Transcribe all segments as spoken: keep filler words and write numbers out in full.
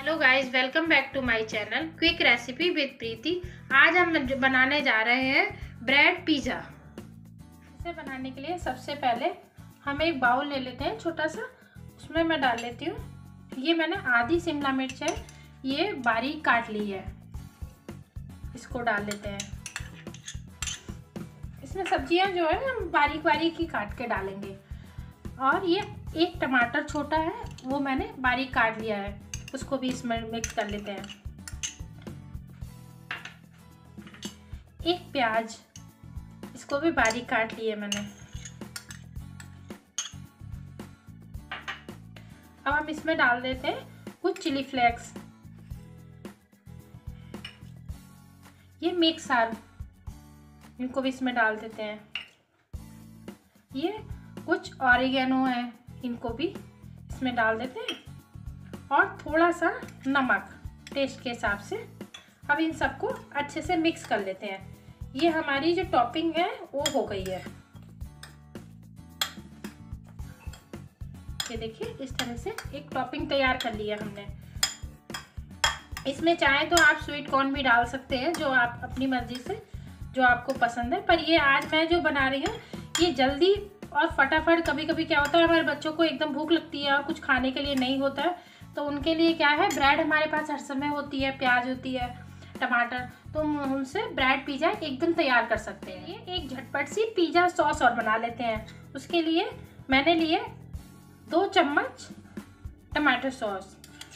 Hello guys, welcome back to my channel quick recipe with Preeti. आज हम बनाने जा रहे हैं ब्रेड पिज़्ज़ा। इसे बनाने के लिए सबसे पहले हम एक बाउल ले लेते हैं छोटा सा। उसमें मैं डाल लेती हूँ, ये मैंने आधी शिमला मिर्च है, ये बारीक काट ली है, इसको डाल लेते हैं। इसमें सब्जियां जो है हम बारीक बारीक ही काट के डालेंगे। और ये एक टमाटर छोटा है, वो मैंने बारीक काट लिया है, उसको भी इसमें मिक्स कर लेते हैं। एक प्याज, इसको भी बारीक काट लिया मैंने। अब हम इसमें डाल देते हैं कुछ चिली फ्लेक्स, ये मिक्स आलू, इनको भी इसमें डाल देते हैं। ये कुछ ऑरिगेनो है, इनको भी इसमें डाल देते हैं। और थोड़ा सा नमक टेस्ट के हिसाब से। अब इन सबको अच्छे से मिक्स कर लेते हैं। ये हमारी जो टॉपिंग है वो हो गई है, ये देखिए इस तरह से एक टॉपिंग तैयार कर लिया हमने। इसमें चाहे तो आप स्वीट कॉर्न भी डाल सकते हैं, जो आप अपनी मर्जी से, जो आपको पसंद है। पर ये आज मैं जो बना रही हूँ ये जल्दी और फटाफट। कभी कभी क्या होता है, हमारे बच्चों को एकदम भूख लगती है और कुछ खाने के लिए नहीं होता है, तो उनके लिए क्या है, ब्रेड हमारे पास हर समय होती है, प्याज होती है, टमाटर, तो हम उनसे ब्रेड पिज़्ज़ा एकदम तैयार कर सकते हैं। ये एक झटपट सी पिज़्ज़ा सॉस और बना लेते हैं। उसके लिए मैंने लिए दो चम्मच टमाटो सॉस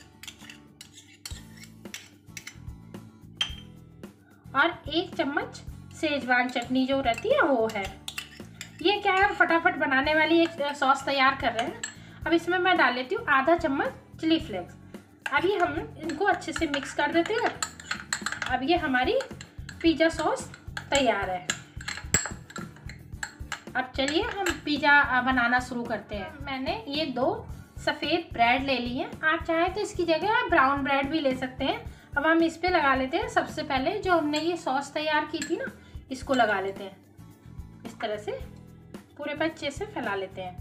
और एक चम्मच सेजवान चटनी जो रहती है वो है। ये क्या है, हम फटाफट बनाने वाली एक सॉस तैयार कर रहे हैं। अब इसमें मैं डाल लेती हूँ आधा चम्मच चिली फ्लेक्स। अब ये हम इनको अच्छे से मिक्स कर देते हैं। अब ये हमारी पिज़्ज़ा सॉस तैयार है। अब चलिए हम पिज़्ज़ा बनाना शुरू करते हैं। मैंने ये दो सफ़ेद ब्रेड ले ली हैं, आप चाहें तो इसकी जगह आप ब्राउन ब्रेड भी ले सकते हैं। अब हम इस पे लगा लेते हैं। सबसे पहले जो हमने ये सॉस तैयार की थी ना, इसको लगा लेते हैं। इस तरह से पूरे पे अच्छे से फैला लेते हैं।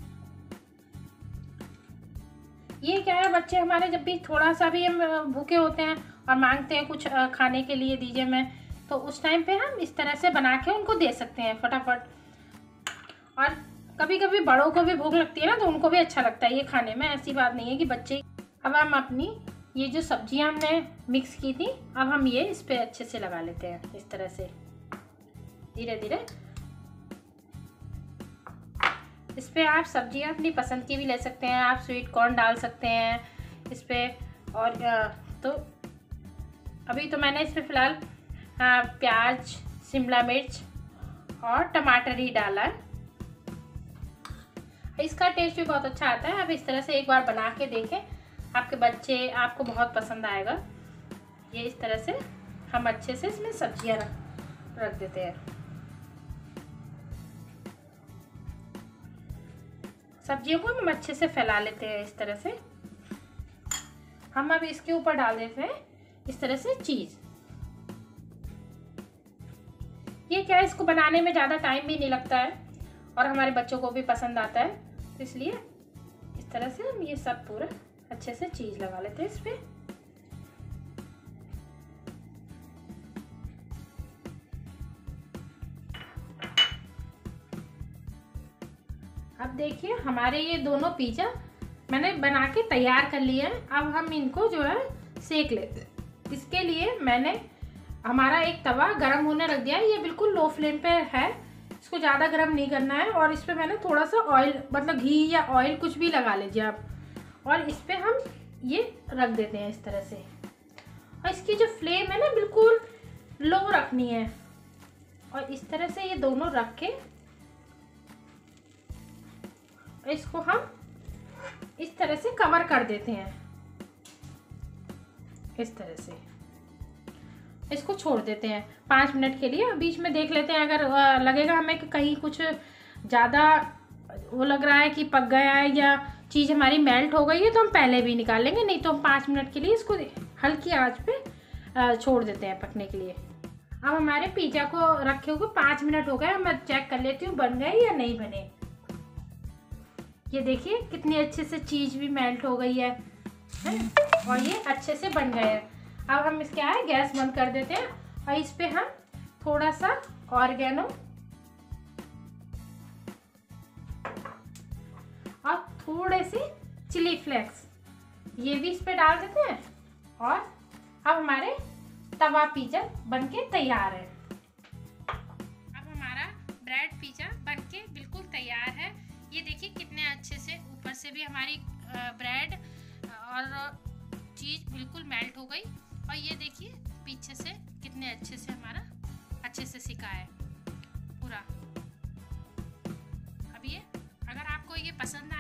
ये क्या है, बच्चे हमारे जब भी थोड़ा सा भी हम भूखे होते हैं और मांगते हैं कुछ खाने के लिए दीजिए मैं, तो उस टाइम पे हम इस तरह से बना के उनको दे सकते हैं फटाफट। और कभी कभी बड़ों को भी भूख लगती है ना, तो उनको भी अच्छा लगता है ये खाने में, ऐसी बात नहीं है कि बच्चे। अब हम अपनी ये जो सब्जियां हमने मिक्स की थी, अब हम ये इस पर अच्छे से लगा लेते हैं। इस तरह से धीरे धीरे इस पर आप सब्जियां अपनी पसंद की भी ले सकते हैं। आप स्वीट कॉर्न डाल सकते हैं इस पर। और तो अभी तो मैंने इस पर फिलहाल प्याज, शिमला मिर्च और टमाटर ही डाला है। इसका टेस्ट भी बहुत अच्छा आता है। अब इस तरह से एक बार बना के देखें, आपके बच्चे, आपको बहुत पसंद आएगा। ये इस तरह से हम अच्छे से इसमें सब्जियां रख रख देते हैं। सब्जियों को हम अच्छे से फैला लेते हैं। इस तरह से हम अब इसके ऊपर डाल देते हैं इस तरह से चीज। ये क्या है, इसको बनाने में ज़्यादा टाइम भी नहीं लगता है और हमारे बच्चों को भी पसंद आता है, तो इसलिए इस तरह से हम ये सब पूरा अच्छे से चीज लगा लेते हैं इस पे। अब देखिए हमारे ये दोनों पिज़्ज़ा मैंने बना के तैयार कर लिया है। अब हम इनको जो है सेक लेते हैं। इसके लिए मैंने हमारा एक तवा गरम होने रख दिया है, ये बिल्कुल लो फ्लेम पे है, इसको ज़्यादा गरम नहीं करना है। और इस पर मैंने थोड़ा सा ऑयल, मतलब घी या ऑयल कुछ भी लगा लीजिए आप, और इस पर हम ये रख देते हैं इस तरह से। और इसकी जो फ्लेम है ना, बिल्कुल लो रखनी है। और इस तरह से ये दोनों रख के इसको हम इस तरह से कवर कर देते हैं। इस तरह से इसको छोड़ देते हैं पाँच मिनट के लिए। बीच में देख लेते हैं, अगर लगेगा हमें कि कहीं कुछ ज़्यादा वो लग रहा है कि पक गया है या चीज़ हमारी मेल्ट हो गई है, तो हम पहले भी निकाल लेंगे, नहीं तो हम पाँच मिनट के लिए इसको हल्की आंच पे छोड़ देते हैं पकने के लिए। अब हमारे पिज़्ज़ा को रखे हुए पाँच मिनट हो गए, मैं चेक कर लेती हूँ बन गए या नहीं बने। ये देखिए कितनी अच्छे से चीज़ भी मेल्ट हो गई है, है और ये अच्छे से बन गए हैं। अब हम इसके आए गैस बंद कर देते हैं और इस पे हम थोड़ा सा ऑर्गेनो और थोड़े से चिली फ्लेक्स ये भी इस पे डाल देते हैं और अब हमारे तवा पिज़्ज़ा बनके तैयार है। अब हमारा ब्रेड पिज़्ज़ा बनके बिल्कुल तैयार है। ये देखिए कितने अच्छे से ऊपर से भी हमारी ब्रेड और चीज़ बिल्कुल मेल्ट हो गई और ये देखिए पीछे से कितने अच्छे से हमारा अच्छे से सिका है पूरा। अब ये अगर आपको ये पसंद